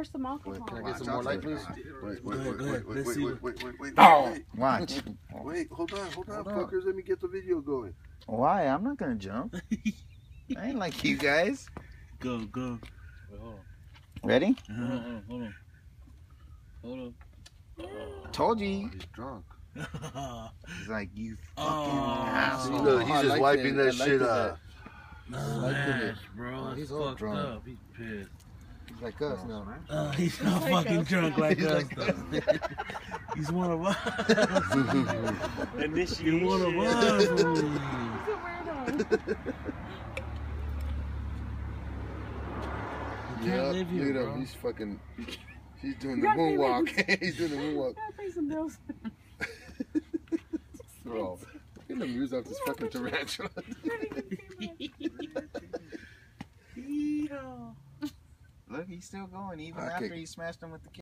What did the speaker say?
some alcohol. Can I get some more light, please? Wait. Oh, watch. Wait, hold on, fuckers. Let me get the video going. Why? I'm not gonna jump. I ain't like you guys. Go. Wait, hold on. Ready? Hold on. Told you. He's drunk. He's like, you fucking Oh. asshole. Look, he's just wiping that shit up. Smash, bro. That's He's all fucked drunk. up. He's pissed. He's like us now. He's not fucking drunk like us, though. He's one of us. He's one of us. He's a weirdo. Yeah, live here, look at bro. him. He's fucking. He's doing the You gotta pay moonwalk. He's doing the moonwalk. Gotta pay some bills. Bro, get the muse off this fucking tarantula. Look, he's still going even Okay. after he smashed him with the